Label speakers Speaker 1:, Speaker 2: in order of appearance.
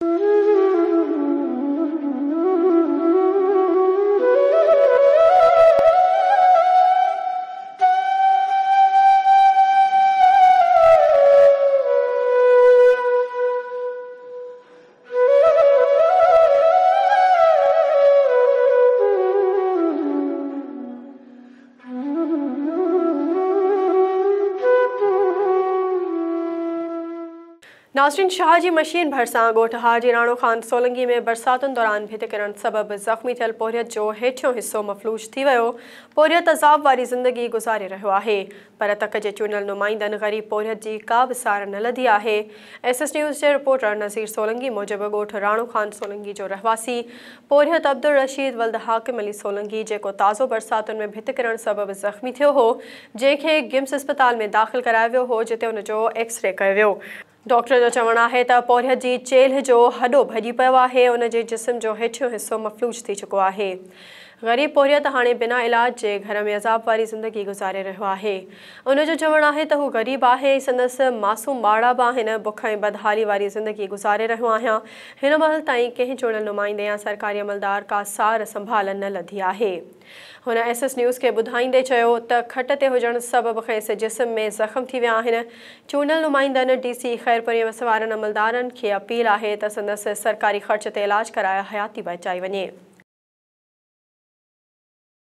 Speaker 1: नाज़रीन, शाह जी मशीन भरसां ॻोठ हाजी राणो खान सोलंगी में बरसातुनि दौरान भिति किरण सबबि ज़ख़्मी थियल पोरियत जो हेठियों हिसो मफ़लूज थी वियो। पोरियत अज़ाब वारी ज़िंदगी गुज़ारे रहियो आहे, पर तक जे चूंडियल नुमाइंदनि ग़रीब पोरियत जी का बि सार न लधी आहे। SS न्यूज़ जे रिपोर्टर नज़ीर सोलंगी मूजिबि ॻोठ राणो खान सोलंगी जो रहवासी पोरियत अब्दुल रशीद वल्द हाकिम अली सोलंगी, जेको ताज़ो बरसातुनि में भिति किरण सबबि ज़ख़्मी थियो हो, जंहिंखे गिम्स अस्पताल में दाख़िल करायो वियो हो, जिते हुनजो एक्सरे कयो वियो। डॉक्टर जो चवणु आहे त पोरियत जी चेल्ह जो हॾो भॼी पियो आहे। उन जे जिस्म जो हेठियों हिसो मफ़लूज थी चुको आहे। ग़रीब पोरियत हाणे बिना इलाज जे घर में अज़ाब वारी ज़िंदगी गुज़ारे रहियो आहे। उनजो चवणु आहे त हू ग़रीब आहे, संदसि मासूम ॿार बि आहिनि। बुख ऐं बदहाली वारी ज़िंदगी गुज़ारे रहियो आहियां। हिन महिल ताईं कंहिं चूंडियल नुमाइंदे या सरकारी अमलदार का सार संभाल न लधी आहे। हुन SS न्यूज़ खे ॿुधाईंदे चयो त खट ते हुजण सबबि खेसि जिस्म में ज़ख़्म थी विया आहिनि। चूंडियल नुमाइंदनि DC ख़ैरपुरीअ में वारनि अमलदारनि खे अपील आहे त संदसि सरकारी ख़र्च ते इलाज कराए हयाती बचाई वञे।